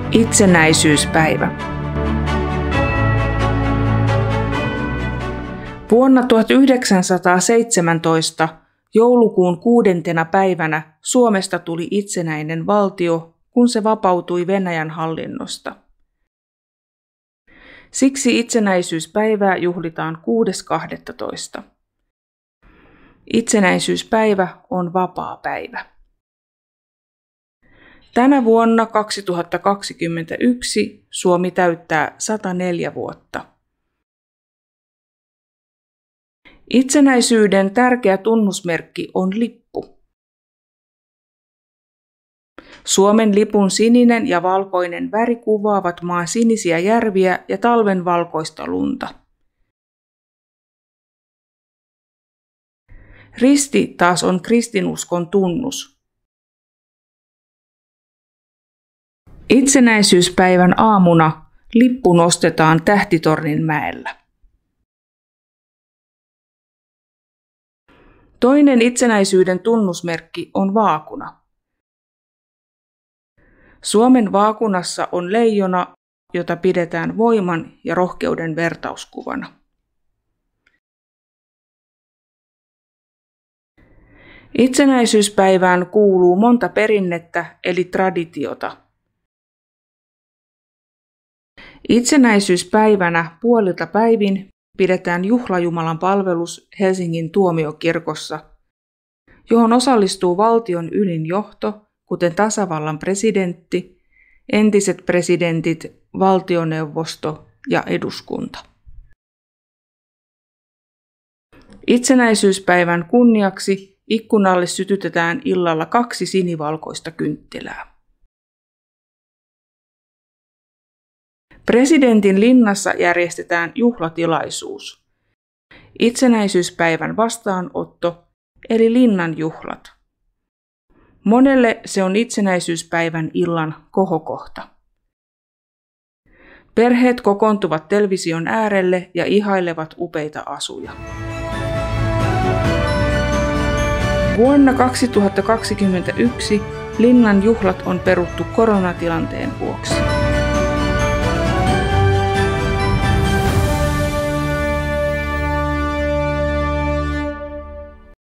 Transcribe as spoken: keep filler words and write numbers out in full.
Itsenäisyyspäivä. Vuonna tuhatyhdeksänsataaseitsemäntoista joulukuun kuudentena päivänä Suomesta tuli itsenäinen valtio, kun se vapautui Venäjän hallinnosta. Siksi itsenäisyyspäivää juhlitaan kuudes kahdestoista. Itsenäisyyspäivä on vapaapäivä. Tänä vuonna kaksituhattakaksikymmentäyksi Suomi täyttää sata neljä vuotta. Itsenäisyyden tärkeä tunnusmerkki on lippu. Suomen lipun sininen ja valkoinen väri kuvaavat maan sinisiä järviä ja talven valkoista lunta. Risti taas on kristinuskon tunnus. Itsenäisyyspäivän aamuna lippu nostetaan Tähtitorninmäellä. Toinen itsenäisyyden tunnusmerkki on vaakuna. Suomen vaakunassa on leijona, jota pidetään voiman ja rohkeuden vertauskuvana. Itsenäisyyspäivään kuuluu monta perinnettä eli traditiota. Itsenäisyyspäivänä puolilta päivin pidetään juhlajumalan palvelus Helsingin tuomiokirkossa, johon osallistuu valtion ylin johto, kuten tasavallan presidentti, entiset presidentit, valtioneuvosto ja eduskunta. Itsenäisyyspäivän kunniaksi ikkunalle sytytetään illalla kaksi sinivalkoista kynttilää. Presidentin linnassa järjestetään juhlatilaisuus. Itsenäisyyspäivän vastaanotto eli linnan juhlat. Monelle se on itsenäisyyspäivän illan kohokohta. Perheet kokoontuvat television äärelle ja ihailevat upeita asuja. Vuonna kaksituhattakaksikymmentäyksi linnan juhlat on peruttu koronatilanteen vuoksi.